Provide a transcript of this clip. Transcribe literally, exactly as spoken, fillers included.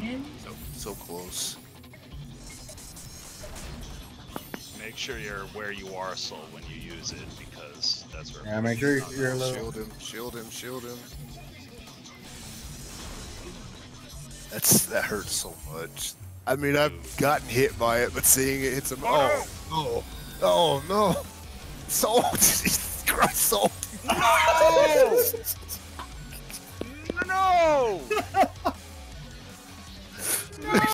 in. So, so close. Make sure you're where you are, Soul, when you use it, because that's where. Yeah, make sure you're a little. Shield him, shield him, shield him. That's that hurts so much. I mean, I've gotten hit by it, but seeing it hits him. Oh, oh, oh no! Soul, Jesus Christ, Soul! No! No!